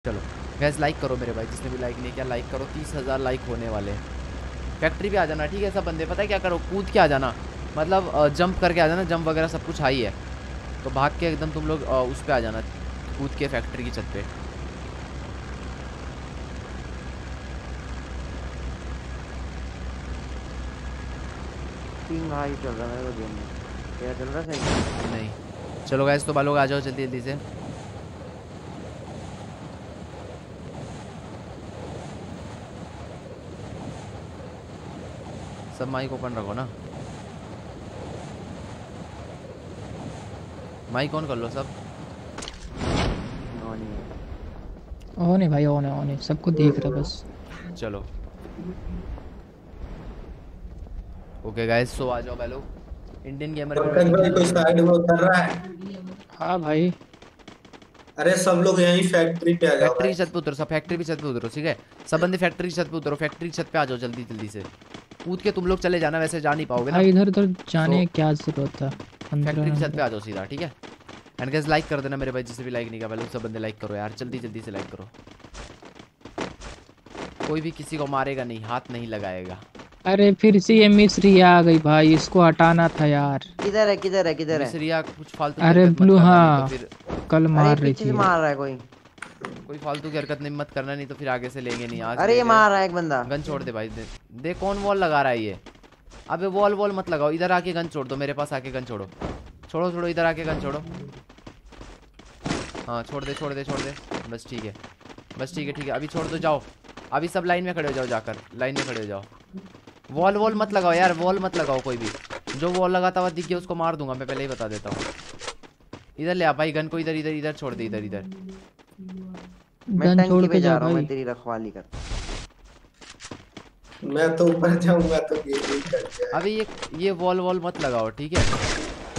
चलो gas like करो मेरे भाई, जिसने भी लाइक नहीं किया लाइक करो। 30,000 लाइक होने वाले। फैक्ट्री पे आ जाना ठीक है सब बंदे। पता है क्या करो, कूद के आ जाना, मतलब जंप करके आ जाना। जंप वगैरह सब कुछ हाई है तो भाग के एकदम तुम लोग उस पे आ जाना, कूद के फैक्ट्री की छत पे। पिंग हाई चल रहा है मेरे गेम में। क्या चल रहा है सही? नहीं चलो गैस तो लोग आ जाओ जल्दी जल्दी से। सब माइक ओपन रखो ना, माइक ऑन कर लो सब। ऑन है भाई, ऑन है सबको देख रहा बस। चलो ओके गाइस सो आ जाओ भाई लोग। इंडियन गेमर पंकज भाई कोई साइड वो कर रहा है? हाँ भाई। अरे सब लोग यहीं फैक्ट्री पे आ जाओ फैक्ट्री भाई। की छत पे उतरो, सब फैक्ट्री की छत पे उतरो ठीक है। सब बंदे फैक्ट्री की छत पे उतरो, फैक्ट्री की छत पे आ जाओ जल्दी जल्दी से। कूद के तुम लोग चले जाना, वैसे जा नहीं पाओगे ना। इधर उधर जाने की क्या जरूरत है, फैक्ट्री की छत पे आ जाओ सीधा ठीक है। एंड गाइस लाइक कर देना मेरे भाई, जिसे भी लाइक नहीं किया पहले सब बंदे लाइक करो यार, जल्दी जल्दी से लाइक करो। कोई भी किसी को मारेगा नहीं, हाथ नहीं लगाएगा। अरे फिर से ये मिस्री आ गई भाई, इसको हटाना था यार। किधर है किधर है किधर है? मिस्रिया कुछ फालतू अरे ब्लू हाँ तो फिर कल मार रही पीछे थी। से मार रहा है कोई। कोई फालतू की हरकत नहीं मत करना, नहीं तो फिर आगे से लेंगे नहीं। आज अरे ये मार रहा है एक बंदा। गन छोड़ दे भाई, दे कौन वॉल लगा रहा है ये। अबे वॉल वॉल मत लगाओ, इधर आके गन छोड़ दो, मेरे पास आके गन छोड़ो। छोड़ो छोड़ो इधर आके गन छोड़ो। हाँ छोड़ दे छोड़ दे छोड़ दे, बस ठीक है बस ठीक है ठीक है। अभी छोड़ दो, जाओ अभी सब लाइन में खड़े हो जाओ, जाकर लाइन में खड़े हो जाओ। वॉल वॉल मत लगाओ यार, वॉल मत लगाओ कोई भी। जो वॉल लगाता हुआ दिख गया उसको मार दूंगा मैं, पहले ही बता देता हूँ। इधर ले आ भाई गन को, इधर इधर इधर छोड़ दे, इधर इधर। मैं टंकी पे जा रहा हूँ, मैं तेरी रखवाली कर। मैं तो ऊपर जाऊंगा तो ये नहीं करते। अभी ये वॉल वॉल मत लगाओ ठीक है।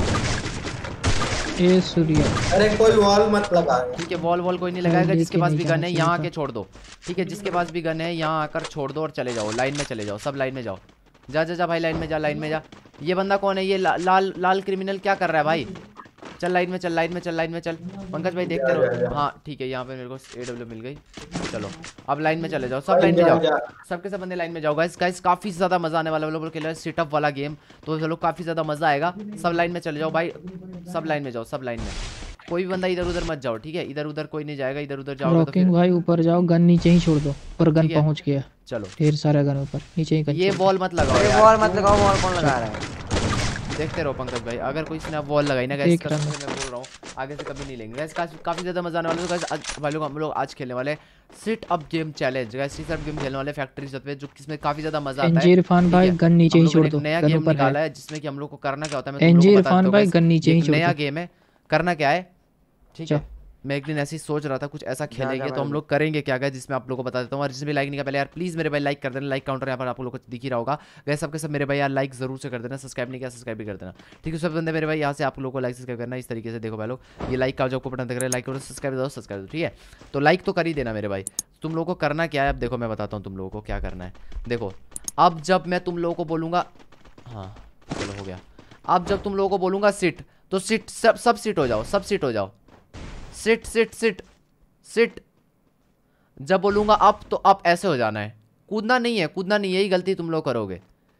ए सूर्या अरे कोई वॉल मत लगा। ठीक है वॉल वॉल कोई नहीं लगाएगा। जिसके पास भी गन है यहाँ आके छोड़ दो ठीक है। जिसके पास भी गन है यहाँ आकर छोड़ दो और चले जाओ, लाइन में चले जाओ, सब लाइन में जाओ। जा जा जा भाई लाइन में जा, लाइन में जा। ये बंदा कौन है, ये लाल लाल क्रिमिनल क्या कर रहा है भाई। चल लाइन में चल, लाइन में चल, लाइन में चल। पंकज भाई देखते रहो। हाँ ठीक है यहाँ पे मेरे को AW मिल गई। चलो अब लाइन में चले जाओ, सब लाइन में जाओ, सबके सब बंदे लाइन में जाओ। गाइस गाइस काफी ज्यादा मजा आने वाला है, लोग खेल रहे हैं सिटअप वाला गेम, तो चलो काफी ज्यादा मजा आएगा। सब लाइन में चले जाओ भाई, सब लाइन में जाओ, सब लाइन में। कोई भी बंदा इधर उधर मत जाओ ठीक है, इधर उधर कोई नहीं जाएगा। इधर उधर जाओगे तो फिर भाई ऊपर जाओ, गन नीचे ही छोड़ दो। पर गन पहुंच गया, चलो ढेर सारा गन ऊपर नीचे ही। ये वॉल मत लगाओ यार, वॉल मत लगाओ। वॉल कौन लगा रहा है? देखते रहो पंकज भाई, अगर कोई इसने वॉल लगाई ना गाइस, मैं बोल रहा हूँ आगे से कभी नहीं लेंगे गाइस। काफी ज्यादा मजा आने वाला है। तो गाइस भाई लोग हम लोग आज खेलने वाले sit up game challenge. Guys sit up game खेलने वाले फैक्ट्री छत पे, जो किसमें काफी ज्यादा मजा आता है। इरफान भाई गन नीचे ही छोड़ दो। नया गेम निकाला है जिसमें कि हम लोग को करना क्या होता है, इरफान भाई गन नीचे ही छोड़ दो। नया गेम है, करना क्या है ठीक है। मैं एक दिन ऐसे ही सोच रहा था कुछ ऐसा खेलेंगे तो हम लोग करेंगे क्या गए, जिसमें आप लोगों को बता देता हूँ। और जिसमें भी लाइक नहीं किया पहले यार प्लीज मेरे भाई लाइक कर देना, लाइक काउंटर यहाँ पर आप लोगों को दिख ही रहा होगा। गए सबके सब मेरे भाई यार लाइक जरूर से कर देना, सब्सक्राइब नहीं किया सब्सक्राइब भी कर देना ठीक है। सब बंदे मेरे भाई यहाँ से आप लोगों को लाइक सब्सक्राइब करना इस तरीके से। देखो भाई लोग ये लाइक का जो आपको बटन दिख रहा है, लाइक करो सब्सक्राइब दो सब्सक्राइब दो ठीक है। तो लाइक तो कर ही देना मेरे भाई। तुम लोगों को करना क्या है, अब देखो मैं बताता हूँ तुम लोगों को क्या करना है। देखो अब जब मैं तुम लोगों को बोलूँगा, हाँ चलो हो गया। अब जब तुम लोगों को बोलूँगा सिट, तो सिट सब सिट हो जाओ, सब सिट हो जाओ। Sit sit sit sit. जब बोलूंगा अप तो अप ऐसे हो जाना है, कूदना नहीं है, कूदना नहीं, यही गलती तुम लोग करोगे।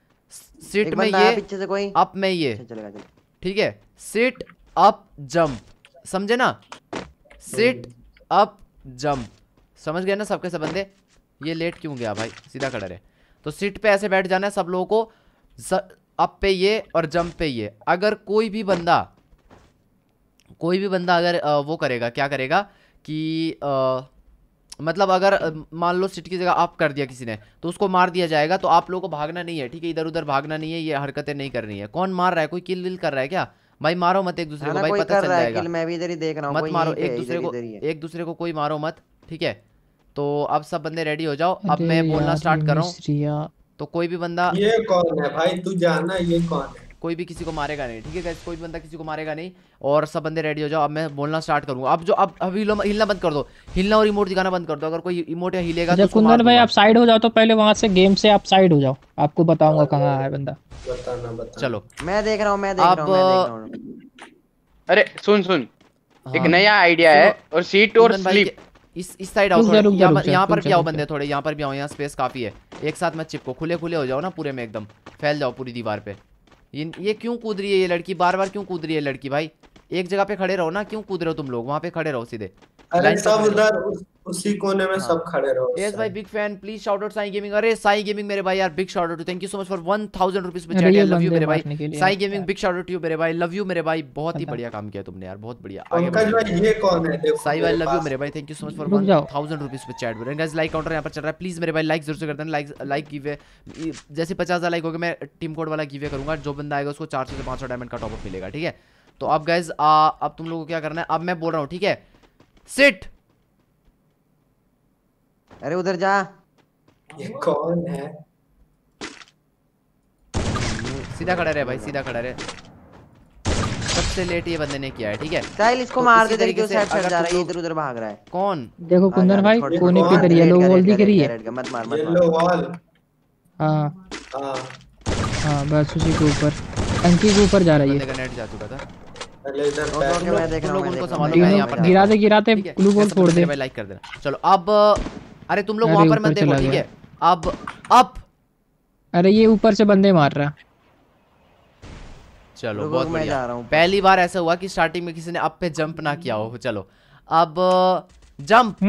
सिट में ये पीछे से कोई अप में ये ठीक है। सिट अप जंप, समझे ना, सिट अप जंप, समझ गए ना सबके सब बंदे। ये लेट क्यों गया भाई, सीधा खड़ा रहे। तो सिट पे ऐसे बैठ जाना है सब लोगों को, अप पे ये और जंप पे ये। अगर कोई भी बंदा अगर वो करेगा, क्या करेगा कि मतलब अगर मान लो सिट की जगह आप कर दिया किसी ने, तो उसको मार दिया जाएगा। तो आप लोगों को भागना नहीं है ठीक है, इधर उधर भागना नहीं है, ये हरकतें नहीं करनी है। कौन मार रहा है, कोई किल विल कर रहा है क्या भाई? मारो मत एक दूसरे को भाई, पता चल जाएगा। मैं भी इधर ही देख रहा हूं, मत मारो एक दूसरे को, एक दूसरे को कोई मारो मत ठीक है। तो अब सब बंदे रेडी हो जाओ, अब मैं बोलना स्टार्ट कर रहा हूँ। तो कोई भी बंदा, ये कौन है भाई, तू जाना ये कौन है? कोई भी किसी को मारेगा नहीं ठीक है गाइस, कोई भी बंदा किसी को मारेगा नहीं। और सब बंदे रेडी हो जाओ, अब मैं बोलना स्टार्ट करूंगा। अब जो अब हिलना बंद कर दो, हिलना और इमोट दिखाना बंद कर दो। अगर कोई इमोट या हिलेगा तो कुंदन भाई आप साइड हो जाओ, तो पहले वहां से गेम से आप साइड हो जाओ, आपको बताऊंगा कहां है बंदा। बताना चलो मैं देख रहा हूं, मैं देख रहा हूं। अरे सुन एक नया आइडिया है, और सीट और स्लीप इस साइड आओ रुक जा, थोड़े, रुक जा, रुक जा, यहाँ पर रुक भी जा, आओ रुक बंदे जा। थोड़े, यहाँ पर भी आओ, यहाँ स्पेस काफी है। एक साथ मत चिपको, खुले खुले हो जाओ ना पूरे में एकदम, फैल जाओ पूरी दीवार पे। ये क्यों कूद रही है ये लड़की, बार बार क्यों कूद रही है लड़की भाई? एक जगह पे खड़े रहो ना, क्यों कूद रहे हो तुम लोग? वहाँ पे खड़े रहो सीधे। अरे लाइन सब पे खड़े उधर उसी कोने में हाँ। सब खड़े रहो। यस भाई, big fan, please shout out Sai gaming. अरे साई गेमिंग मेरे भाई यार, big shout out, thank you so much for 1000 rupees पे अरे चैट, ये लव यू बंदे मेरे भाई। मारने के लिए साई आते गेमिंग, हैं। Big shout out to you मेरे भाई, लव यू मेरे भाई, बहुत ही पता। बढ़िया काम किया तुमने यार, बहुत बढ़िया। आगे पंकज बढ़ो। भाई ये कौन है? देखो साई भाई मेरे लव यू पास। मेरे भाई, thank you so much for रुक जाओ। 1000 रुपीज पे चैट। गाइस लाइक काउंटर यहाँ पर चल रहा है, प्लीज मेरे भाई लाइक जरूर से कर देना। लाइक गिवे जैसे 50,000 लाइक हो गए मैं टीम कोड वाला गिवे करूंगा, जो बंदा आएगा उसको 400 से 500 डायमंड का टॉप अप मिलेगा, ठीक है? तो अब गाइस अब तुम लोगों को क्या करना है, अब मैं बोल रहा हूँ, ठीक है? सिट। अरे उधर जा। ये कौन है? सीधा खड़ा रहे भाई, सीधा खड़ा रहे। सबसे लेट ये बंदे ने किया है, ठीक है? साहिल इसको तो मार इसी दे, तेरे तरीके क्यों से साइड अगर जा रहा है, तुम ये इधर उधर भाग रहा है। कौन? देखो कुंदन भाई छोड़, कोने पे छोड़, इधर येलो वॉल दिख रही है। रेड का मत मार मत येलो मार। वॉल। हाँ हाँ हाँ, बस उसी के ऊपर, टंकी के ऊपर जा रही बंदे है। का नेट जा चुका था। पहले इधर ओके, पैर ओके, लो। मैं देख रहा हूँ, तुम मैं लोग देख उनको रहा हूँ। संभालो, मैं यहाँ तीनों पर गिराते गिराते ठीक है? ग्लू बॉल ऐसा फोड़ तो दे। मेरे भाई लाइक कर देना। चलो अब अरे तुम लोग अरे वहां पर ऊपर मत देखो, चला ठीक गया। है? अब अरे ये ऊपर से बंदे मार रहा। चलो रुको, बहुत मैं बढ़िया। जा रहा हूँ। पहली बार ऐसा हुआ कि स्टार्टिंग में किसी ने अप पे जंप ना किया हो। चलो अब जंप।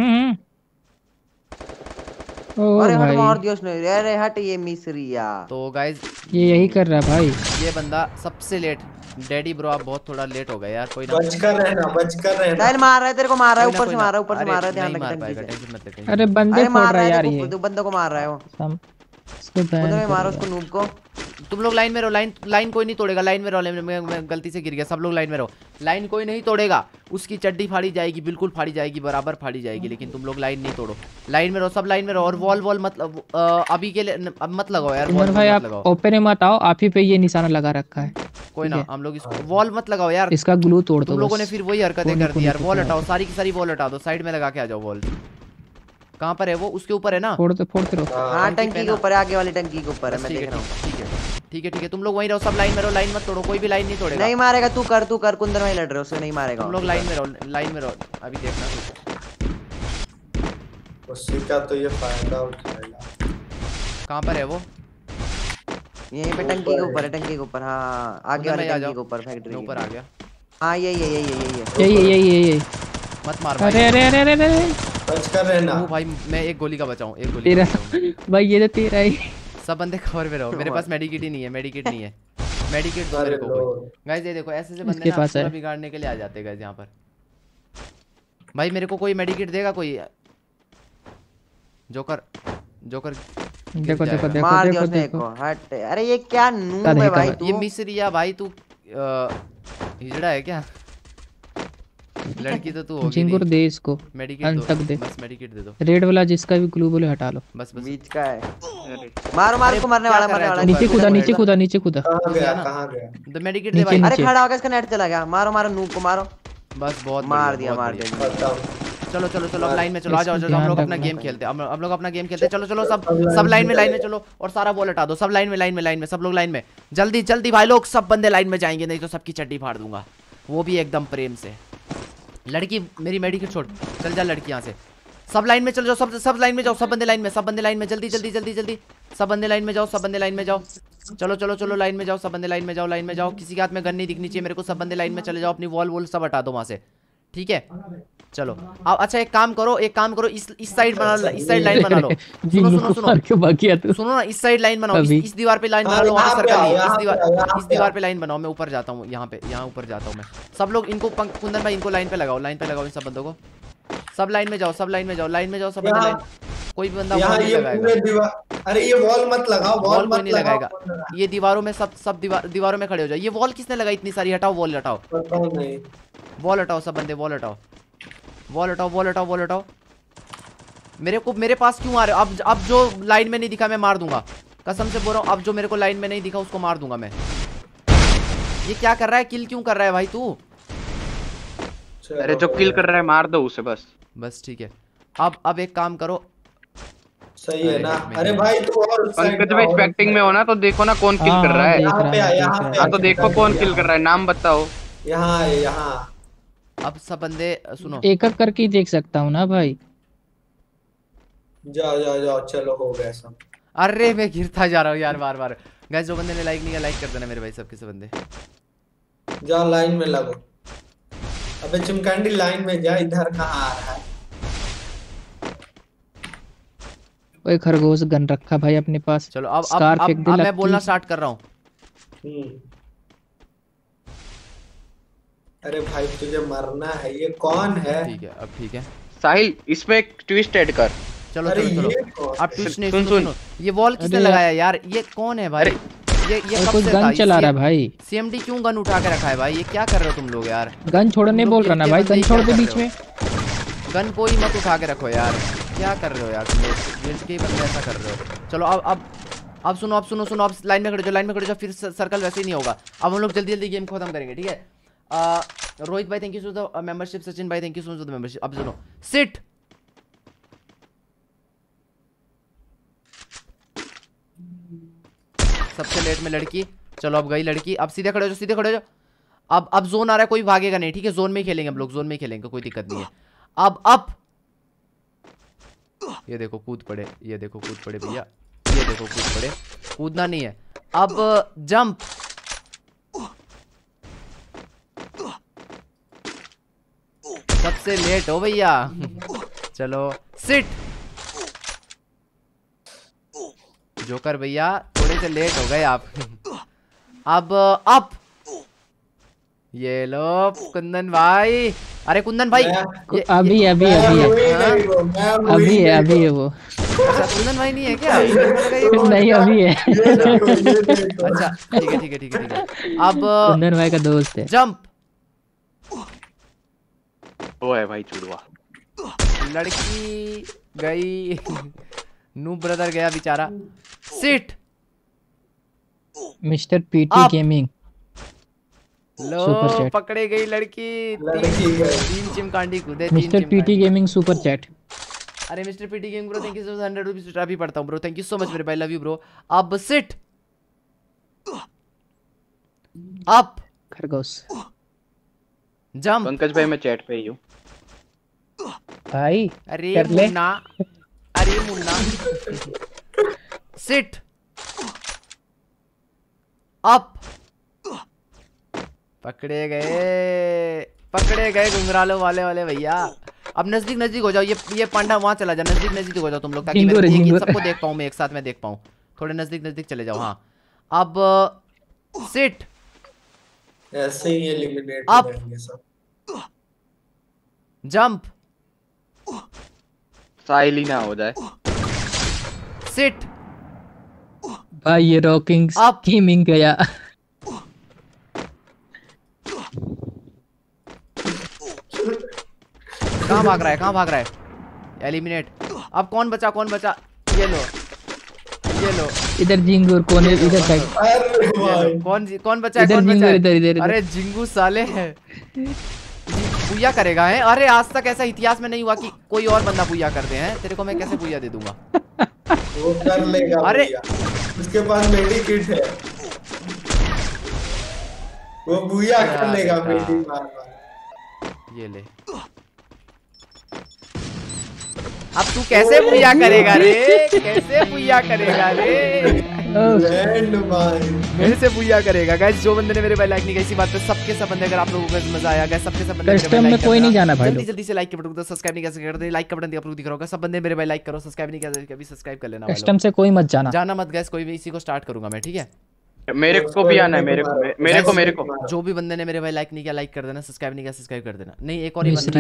ओ अरे हट, मार भाई दिया उसने। अरे हट, ये मिसरिया। तो गाइज ये यही कर रहा है भाई। ये बंदा सबसे लेट, डैडी ब्रो आप बहुत थोड़ा लेट हो गए यार, कोई ना। बचकर रहना, बचकर रहना। साहिल मार रहा है, तेरे को मार रहा है, कोई ना, ऊपर कोई से ना। मार रहा है, ऊपर से अरे मार रहा है, ध्यान नहीं रख मार टंकी पाएगा, से। टेंशन मत ले। अरे बंदे अरे फोड़ मार रहा रहा है है, यार ये। देखो बंदे को मार रहा है वो। इसको बैन उधर में मारो कर उसको, नूब को। तुम लोग लाइन में रहो, लाइन कोई नहीं तोड़ेगा। लाइन में रहो, लाइन में। मैं गलती से गिर गया, सब लोग लाइन में रहो। लाइन कोई नहीं तोड़ेगा, उसकी चड्डी फाड़ी जाएगी, बिल्कुल फाड़ी जाएगी, बराबर फाड़ी जाएगी, लेकिन तुम लोग लाइन नहीं तोड़ो। लाइन में रहो, सब लाइन में रहो। और वॉल मतलब अभी के लिए अब मत लगाओ यार, कुंदन वॉल भाई मत आप लगाओ। ओपन में मत आओ, आप ही पे ये निशाना लगा रखा है। कोई ठीक ना, है। हम लोग इसको वॉल मत लगाओ यार। इसका ग्लू तोड़ दो तुम लोगों ने बस। फिर वही हरकतें कोने- कर दी यार। कोने वॉल पे हटाओ, सारी की सारी वॉल हटा दो, साइड में लगा के आ जाओ वॉल। कहाँ पर है वो? उसके ऊपर है ना? फोड़ते रहो। हाँ, टंकी टंकी पे के ना। ऊपर है, आगे वाली टंकी के ऊपर है, बस मैं ठीक है, देख रहा हूँ। ठीक है, ठीक है, ठीक है। तुम लोग वहीं रहो, सब लाइन में रहो, लाइन मत तोड़ो, कोई भी लाइन नहीं तोड़ेगा। नहीं मारेगा, तू कर कुंदन भाई लड़ रहे हो, उसे नहीं मारेगा। तुम लोग लाइन में रहो, लाइन में रहो। अभी देखना उसी का तो ये फायदा उठाएगा। कहाँ पर है वो। यहीं पे टंकी के ऊपर है, टंकी के ऊपर। हाँ, आगे उधर वाली में आ टंकी जाओ। के ऊपर, फैक्ट्री मैं ऊपर आ गया। हाँ, यही यही मत मार भाई। अरे अरे अरे अरे अरे बचकर रहना। ओ भाई मैं एक गोली का बचाऊं, एक गोली तेरा का बचाऊं। भाई ये तो तेरा ही। सब बंदे कवर में रहो, मेरे पास मेडिकेट ही नहीं है, मेडिकेट नहीं है। मेडिकेट दो अरे मेरे को लो। कोई। गाइस ये देखो, ऐसे से बंदे इसके ना पास पूरा है। बिगाड़ने के लिए आ जाते हैं गाइस यहाँ पर। भाई मेरे को कोई मेडिकेट देगा कोई? जोकर जोकर देखो देखो देखो मार दिया देखो उसने एक देखो। को। हट, अरे ये क्या नूब अरे है भाई कवर। तू। ये मिसरिया भाई, तू हिजड़ा है क्या? लड़की तो तू होगी जिंगुर नहीं। दे इसको। मेडिकेट अंत तक दो, दे। बस मेडिकेट दे दो, रेड वाला जिसका भी ग्लू बोले हटा लो। बस बस। बीच का है। मारो मारो, इसको मरने क्या वाला, कर मरने रहा है वाला। तू? नीचे ऊपर कूदा ऊपर नीचे ऊपर। कूदा नीचे कूदा। कहाँ घुस गया गया? ना? कहाँ गया? द मेडिकेट दे नीचे, भाई। अरे नीचे। खड़ा होकर इसका नेट चला गया। मारो मारो, नूब को मारो। बस बहुत मार बढ़िया, दिया, बहुत मार बढ़िया। दिया। बताओ। चलो चलो चलो, अब लाइन में चलो, आ जाओ, इसको हम लोग ध्यान अपना रखना। गेम खेलते हैं, हम लोग अपना गेम खेलते हैं। चलो चलो, सब लाइन में चलो, और सारा बॉल हटा दो। सब लाइन में, लाइन में, सब लोग लाइन में। जल्दी जल्दी भाई लोग, सब बंदे लाइन में जाएंगे, नहीं तो सबकी चड्डी फाड़ दूंगा, वो भी एकदम प्रेम से। लड़की मेरी मेडिकेट छोड़, चल जा लड़की यहाँ से। सब लाइन में चल जाओ, सब लाइन में जाओ, सब बंदे लाइन में, सब बंदे लाइन में, जल्दी जल्दी जल्दी जल्दी। सब बंदे लाइन में जाओ, सब बंदे लाइन में जाओ। चलो चलो चलो, लाइन में जाओ, सब बंदे लाइन में जाओ, लाइन में जाओ। किसी के हाथ में गन नहीं दिखनी चाहिए मेरे को। सब बंदे लाइन में चले जाओ, अपनी वॉल सब हटा दो वहां से, ठीक है? चलो अब अच्छा एक काम करो, इस साइड बना लो, इस साइड लाइन बना लो। सुनो जिंगुर सुनो को सुनो मार के भाग गया तू। सुनो ना, इस साइड लाइन बनाओ, अभी। इस दीवार पे लाइन बना हाँ, लो, वहाँ यहाँ पे पे सर्कल आओ, नहीं है। यहाँ पे इस दीवार पे लाइन बनाओ, मैं ऊपर जाता हूँ, यहाँ पे, यहाँ ऊपर जाता हूँ मैं। सब लोग इनको कुंदन भाई इनको लाइन पे लगाओ, इन सब बंदों को। सब लाइन में जाओ, सब लाइन में जाओ, सब बंदे लाइन। कोई भी बंदा यहाँ वॉल नहीं ये लगाएगा, पूरे दीवार। अरे ये वॉल मत लगाओ, वॉल वॉल कोई मत नहीं लगाओ। लगाएगा। ये दीवारों में सब दीवारों में खड़े हो जाओ। ये वॉल किसने लगाई इतनी सारी? हटाओ वॉल, हटाओ पता नहीं। वॉल, हटाओ सब बंदे, वॉल हटाओ, वॉल हटाओ, वॉल हटाओ, वॉल हटाओ। मेरे पास क्यों आ रहे हो? अब जो लाइन में नहीं दिखा मैं मार दूंगा, कसम से बोल रहा हूँ। अब जो मेरे को लाइन में नहीं दिखा उसको मार दूंगा मैं। ये क्या कर रहा है? किल क्यों कर रहा है भाई तू? अरे जो किल कर रहा है मार दो उसे बस। ठीक है। अब एक काम करो, सही है ना? अरे, अरे भाई तू और उस साइड पंकज भाई आओ। स्पेक्टिंग में हो ना, तो देखो ना कौन किल हाँ, कर रहा है। देख यहाँ रहा पे है, आ, देख यहाँ रहा पे है। हाँ तो देखो कौन किल कर रहा है, नाम बताओ। यहाँ है, यहाँ। अब सब बंदे सुनो, एक एक करके ही देख सकता हूँ ना भाई। जाओ जाओ जाओ, चलो हो गया सब। अरे मैं गिरता जा रहा हूँ यार बार बार। गाइस जो बंदे ने लाइक नहीं किया लाइक कर देना मेरे भाई, सबके सब बंदे जाओ लाइन में लगो। अबे चिमकांडी लाइन में जा, इधर कहाँ आ रहा है? ओए खरगोश गन रखा भाई अपने पास। चलो अब स्कार फेंक दे मैं बोलना स्टार्ट कर रहा हूँ। अरे भाई तुझे मरना है, ये कौन है? ठीक है अब ठीक है साहिल इसमें एक ट्विस्ट ऐड कर। चलो अरे चलो ये चलो कौन? अब ट्विस्ट नहीं, सुन, सुनो ये वॉल किसने अरे लगाया यार? ये कौन है भाई? ये कब कोई से था? गन चला रहा है भाई। सीएमडी क्यों गन उठा के रखा है भाई? ये क्या कर रहे हो तुम लोग यार? गन छोड़ने बोल रहा ना भाई, गन छोड़ दे बीच में। गन कोई मत उठा के रखो यार, क्या कर रहे हो यार तुम लोग? गिल्ड के बंदे ऐसा कर रहे हो। चलो अब सुनो, अब सुनो अब लाइन में खड़े जाओ, लाइन में खड़े जाओ, फिर सर्कल वैसे ही नहीं होगा। अब हम लोग जल्दी जल्दी गेम खत्म करेंगे, ठीक है? रोहित भाई thank you for the membership, Sachin भाई thank you so much for the membership. अब सुनो, सिट। सबसे लेट में लड़की, चलो अब गई लड़की। अब सीधे खड़े हो जाओ, सीधे खड़े हो जाओ। अब जोन आ रहा है, कोई भागेगा नहीं, ठीक है? जोन में ही खेलेंगे हम लोग, जोन में ही खेलेंगे, कोई दिक्कत नहीं है। अब ये देखो कूद पड़े, ये देखो कूद पड़े भैया, ये देखो कूद पड़े। कूदना नहीं है। अब जंप, सबसे लेट हो भैया। चलो सिट। जोकर भैया थोड़े से लेट हो गए आप। अब अप, ये लो कुंदन भाई। अरे कुंदन भाई अभी है वो। अच्छा कुंदन भाई नहीं है क्या? नहीं अभी है। अच्छा ठीक है। अब कुंदन भाई का दोस्त है। जंप, वो है भाई चुड़वा। लड़की गई। नू ब्रदर गया बेचारा। सिट। मिस्टर पीटी गेमिंग लो पकड़े गई लड़की। तीन चिमकांडी कूदे। Mister PT gaming super chat. अरे mister PT gaming bro thank you so much, 100 rupees अभी पढ़ता हूँ bro, thank you so much मेरे भाई, लव यू ब्रो। अब सिट। अप, खरगोश। जंप। पंकज भाई मैं चैट पे ही हूँ भाई। अरे कर ले। मुन्ना, अरे मुन्ना। सिट। अप, पकड़े गए घुंघरालों वाले भैया। अब नजदीक हो जाओ, ये पांडा वहां चला जा, नजदीक हो जाओ तुम लोग, ताकि मैं सबको देख पाऊं, मैं एक साथ में देख पाऊं। थोड़े नजदीक चले जाओ। हाँ अब सिट। ऐसे ही एलिमिनेट अप, हो जाएंगे सब। जंप, साहिल ही ना हो जाए। सिट। भाई ये रॉकिंग अप, गेमिंग गया। कहाँ भाग रहा है? एलिमिनेट। अब कौन बचा? ये लो इधर जिंगूर कोने, इधर साइड। अरे भाई कौन बचा है? इधर कौन बचा जिंगूर, है? इधर। अरे जिंगू साले है, पूजा करेगा है। अरे आज तक ऐसा इतिहास में नहीं हुआ कि कोई और बंदा पूजा करते हैं। तेरे को मैं कैसे पूजा दे दूंगा? वो कर लेगा। अरे उसके पास मेडी किट है, वो बुया कर लेगा मेडी मार। ये ले। अब तू कैसे पूजा करेगा रे? मेरे से पूजा करेगा। गाइस जो बंदे ने मेरे भाई लाइक नहीं किया, इसी बात पे सबके सब बंदे, अगर आप लोगों को मजा आया गाइस, सबके सब बंदे कस्टम में कोई नहीं जाना भाई, जल्दी से लाइक के बटन को सब्सक्राइब नहीं कर सकते, लाइक का बटन आपको दिख रहा होगा। सब बंदे मेरे भाई लाइक करो, सब्सक्राइब नहीं किया अभी सब्सक्राइब कर लेना। कस्टम से कोई मत जाना मत गाइस, कोई भी, इसी को स्टार्ट करूंगा मैं, ठीक है? मेरे को भी आना है, मेरे को जो भी बंदे ने मेरे भाई लाइक नहीं किया लाइक कर देना, सब्सक्राइब नहीं किया सब्सक्राइब कर देना। नहीं एक और ही बंदा